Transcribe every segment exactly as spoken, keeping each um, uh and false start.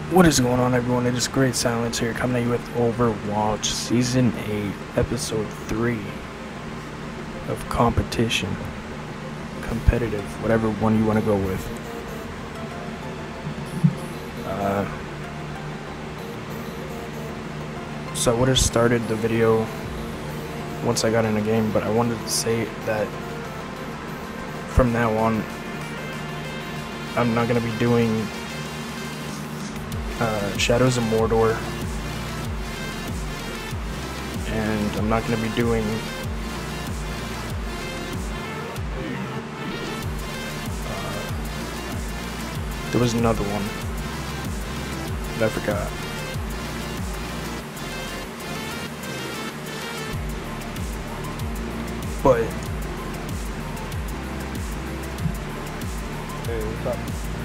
What is going on, everyone? It is Great Silence here, coming at you with Overwatch Season eight, Episode three of Competition. Competitive, whatever one you want to go with. Uh, so I would have started the video once I got in the game, but I wanted to say that from now on, I'm not going to be doing Uh, Shadows of Mordor, and I'm not going to be doing uh, there was another one that I forgot. But hey, what's up?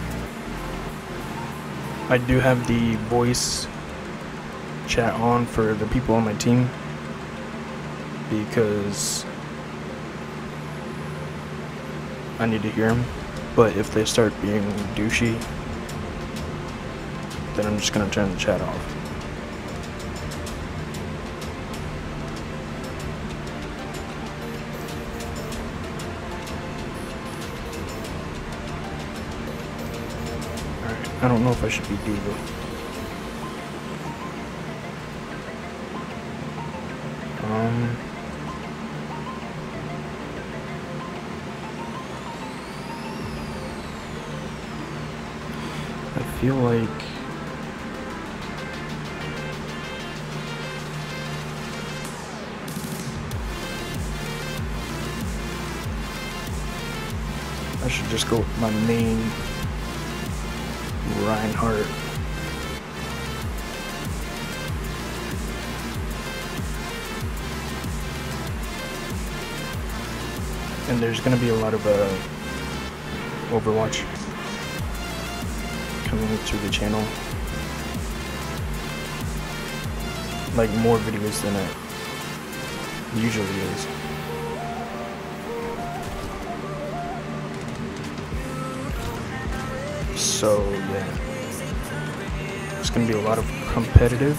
I do have the voice chat on for the people on my team because I need to hear them, but if they start being douchey, then I'm just gonna turn the chat off. I don't know if I should be D.Va. Um, I feel like I should just go with my main Reinhardt. And there's gonna be a lot of uh, Overwatch coming to the channel, like more videos than it usually is. So yeah, it's gonna be a lot of competitive,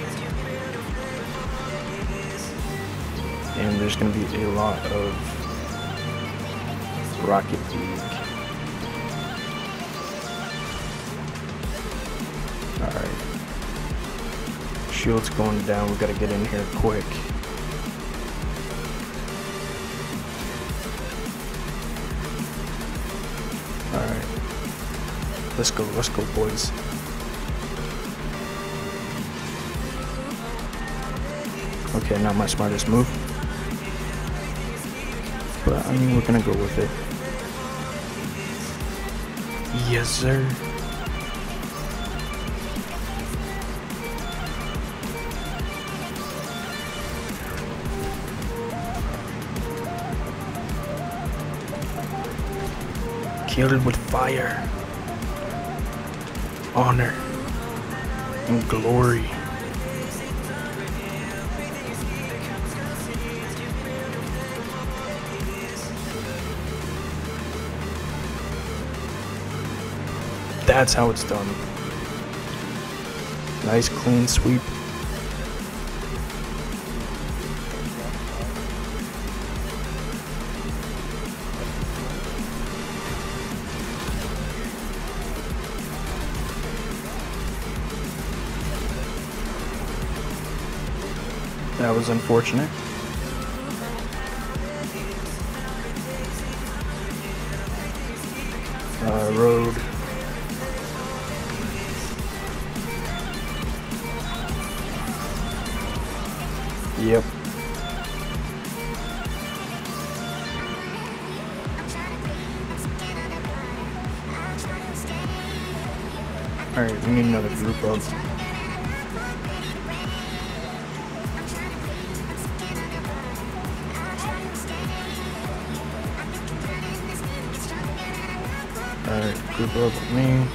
and there's gonna be a lot of Rocket League. Alright, shield's going down, we gotta get in here quick. Alright, let's go, let's go, boys. Okay, not my smartest move, but I mean, we're gonna go with it. Yes, sir. Killed with fire, honor, and glory. That's how it's done. Nice clean sweep. That was unfortunate. Uh, road. Yep. Alright, we need another group up. Alright, group up with me.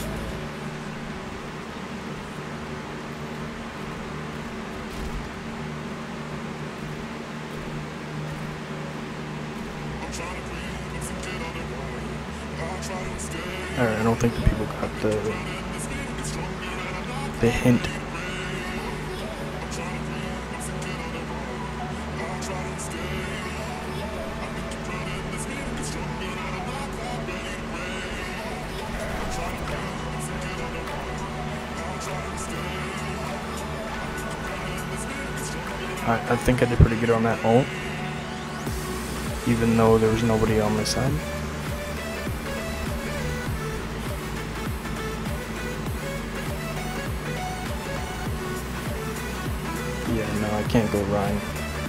Alright, I don't think the people got the the hint. I, I think I did pretty good on that ult, even though there was nobody on my side. Yeah, no, I can't go Ryan.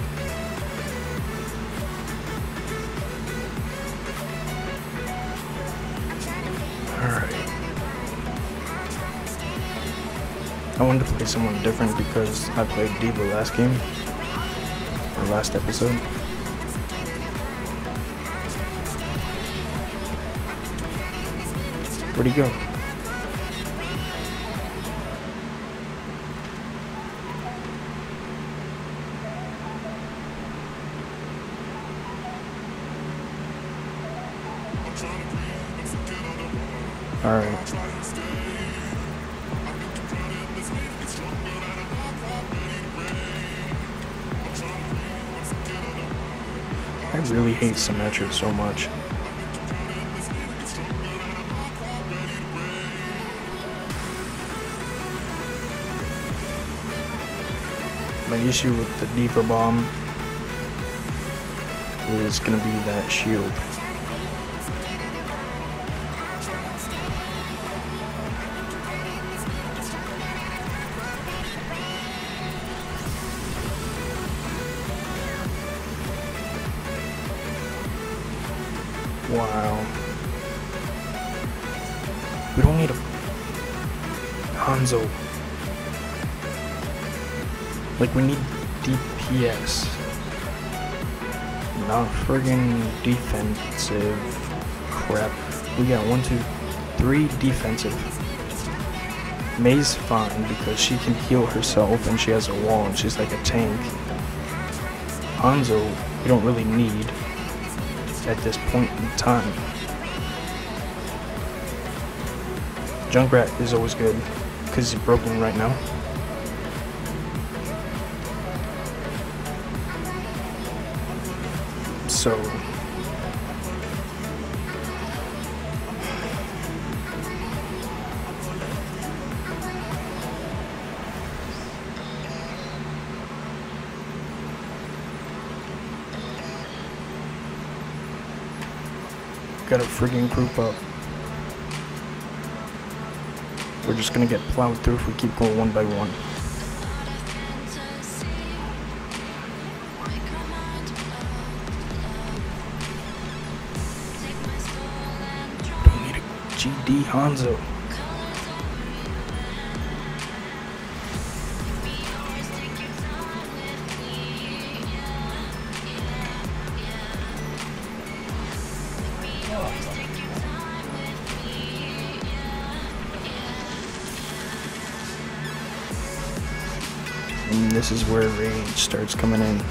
Alright. I wanted to play someone different because I played D.Va last game, or last episode. Where'd he go? Alright. I really hate Symmetra so much. My issue with the D.Va bomb is gonna be that shield. Wow. We don't need a Hanzo. Like, we need D P S. Not friggin' defensive crap. We got one, two, three defensive. Mei's fine because she can heal herself and she has a wall and she's like a tank. Hanzo, we don't really need at this point in time. Junkrat is always good because he's broken right now. So gotta friggin' group up. We're just gonna get plowed through if we keep going one by one. Don't need a G D Hanzo. And this is where rage starts coming in.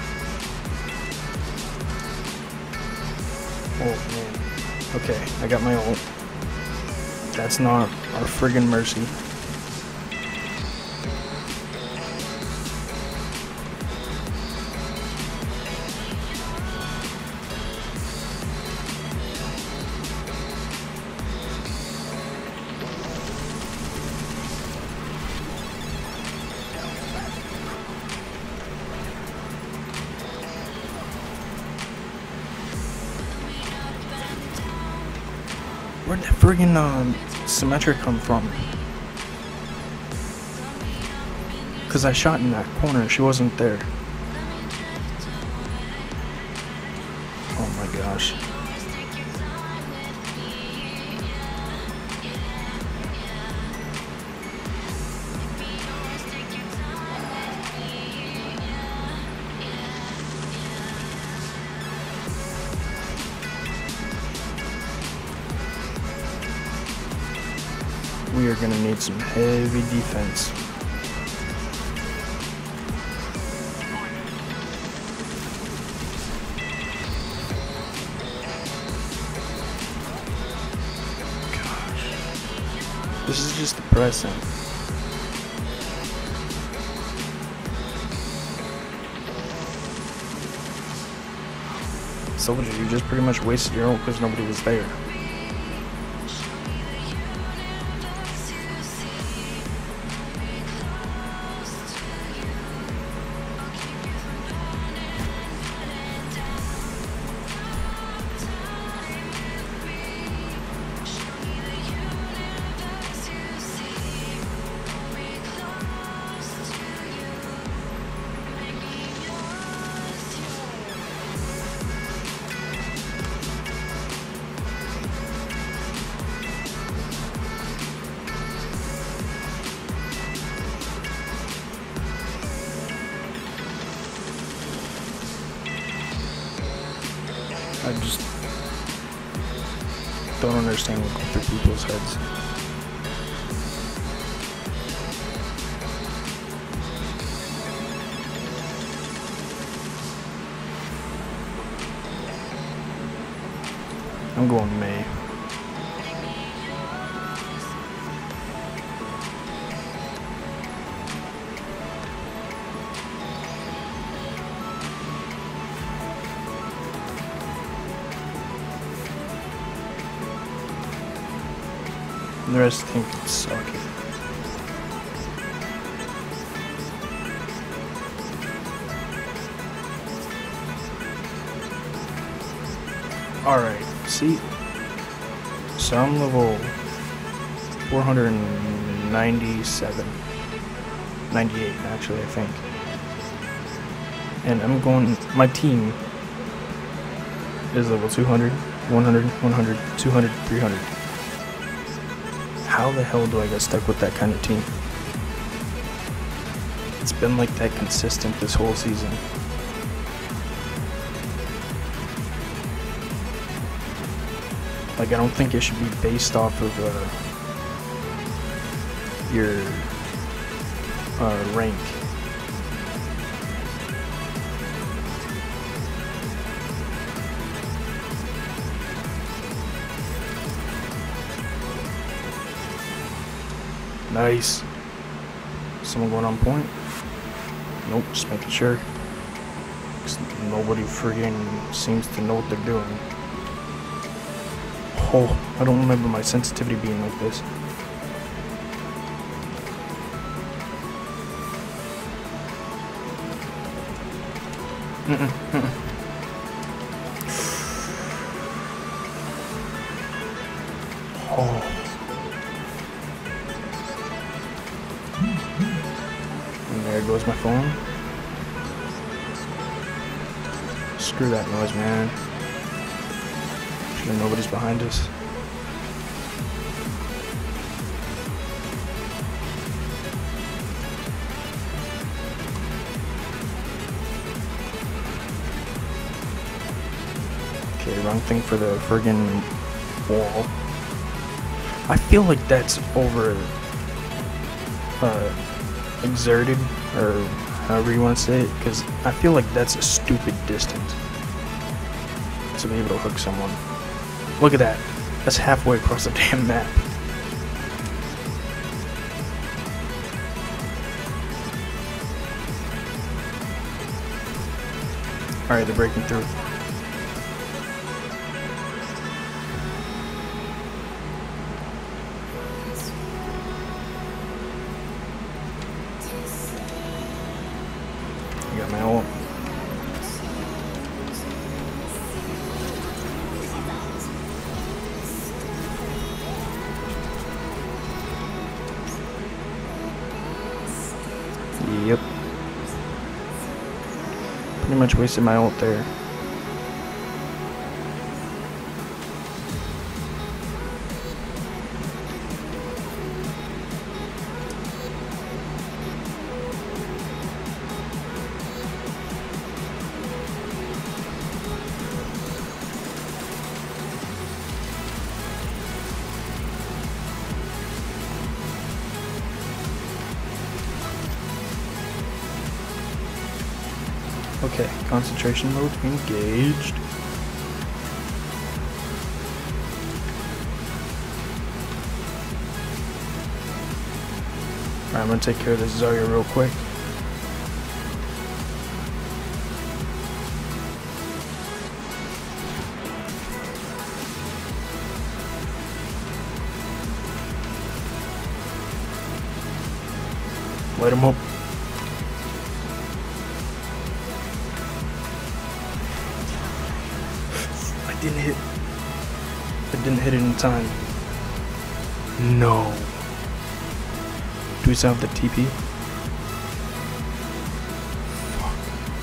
Oh man. Okay, I got my ult. That's not our friggin' Mercy. Where'd that friggin' um, Symmetra come from? Cause I shot in that corner, she wasn't there. Oh my gosh. We are gonna need some heavy defense. Gosh. This is just depressing. Told you, you just pretty much wasted your own because nobody was there. I just don't understand what goes through people's heads. I'm going May. The rest think it's suck. Alright, see, so I'm level four hundred ninety-seven, ninety-eight actually, I think. And I'm going, my team is level two hundred, one hundred, one hundred, two hundred, three hundred. How the hell do I get stuck with that kind of team? It's been like that consistent this whole season. Like, I don't think it should be based off of uh, your uh, rank. Nice. Someone going on point? Nope, just making sure. 'Cause nobody friggin' seems to know what they're doing. Oh, I don't remember my sensitivity being like this. Mm-mm, mm-mm. Oh. And there goes my phone. Screw that noise, man. Sure nobody's behind us. Okay, wrong thing for the friggin' wall. I feel like that's over uh, exerted, or however you want to say it, because I feel like that's a stupid distance to be able to hook someone. Look at that. That's halfway across the damn map. Alright, they're breaking through. I got my ult. Yep. Pretty much wasted my ult there. Okay, concentration mode engaged. Alright, I'm gonna take care of this Zarya real quick. Light him up. I didn't hit. I didn't hit it in time. No. Do we still have the T P? Fuck.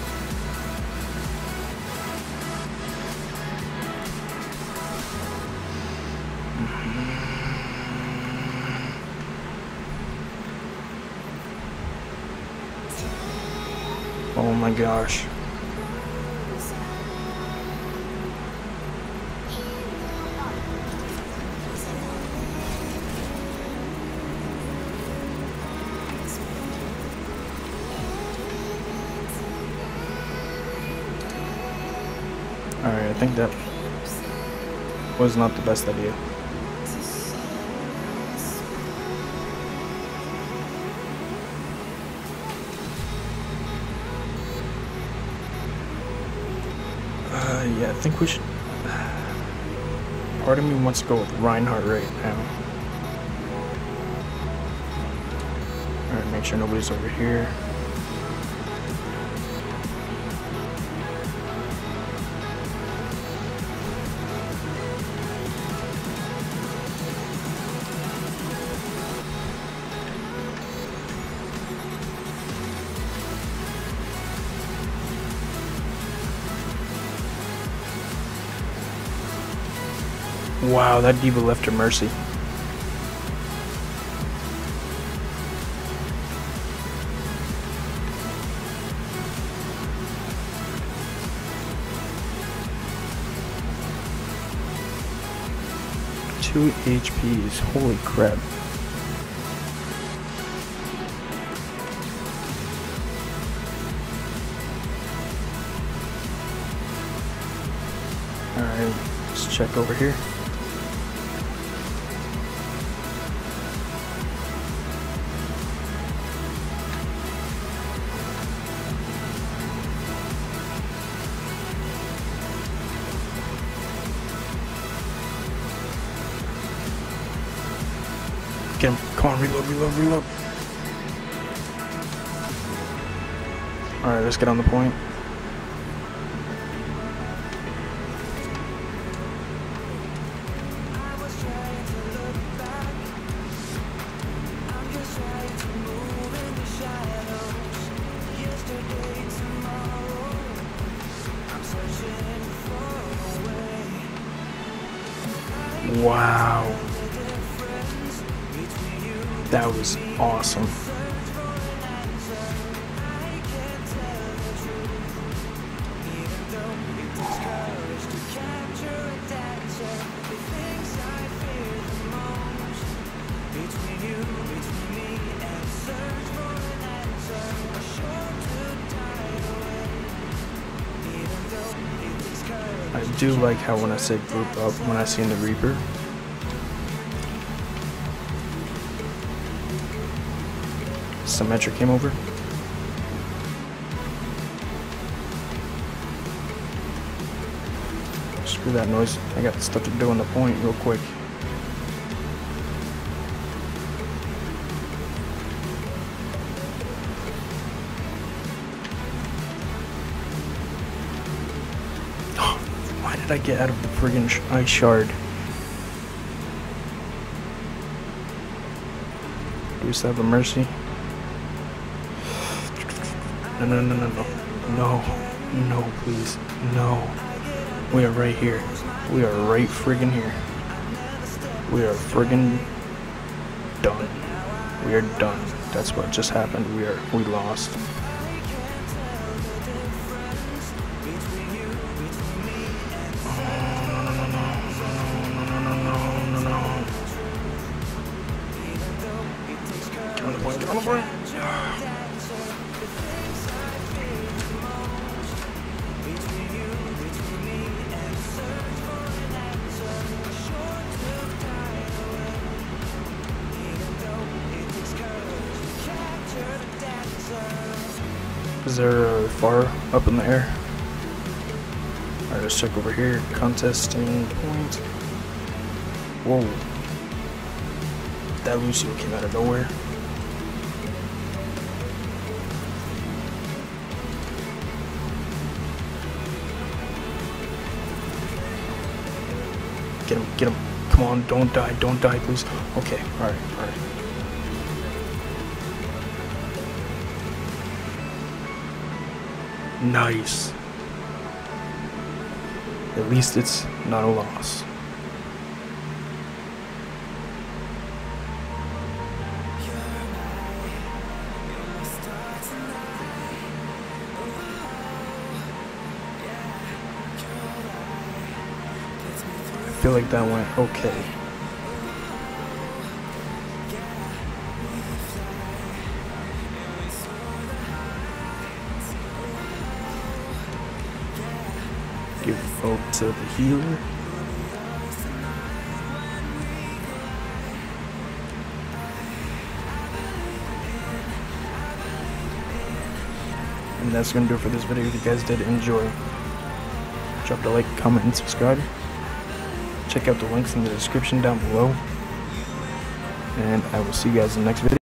Oh my gosh. Alright, I think that was not the best idea. Uh, yeah, I think we should... Part of me wants to go with Reinhardt right now. Alright, make sure nobody's over here. Wow, that D.Va left her Mercy. Two H Ps, holy crap. Alright, let's check over here. Get him. Come on, reload, reload, reload. Alright, let's get on the point. Wow. That was awesome. I do like how when I say group up, when I see in the Reaper, Symmetric came over. Screw that noise. I got stuff to do on the point real quick. Why did I get out of the friggin' sh ice shard? Do we still have a Mercy? No, no, no, no, no. No. No, please. No. We are right here. We are right friggin' here. We are friggin' done. We are done. That's what just happened. We are, we lost. Get on the point, get on the point. Is there a far up in the air? Alright, let's check over here. Contesting point. Whoa. That Lucio came out of nowhere. Get him, get him. Come on, don't die, don't die, please. Okay, alright, alright. Nice. At least it's not a loss. I feel like that went okay. Give vote to the healer. And that's gonna do it for this video. If you guys did enjoy, drop a like, comment, and subscribe. Check out the links in the description down below. And I will see you guys in the next video.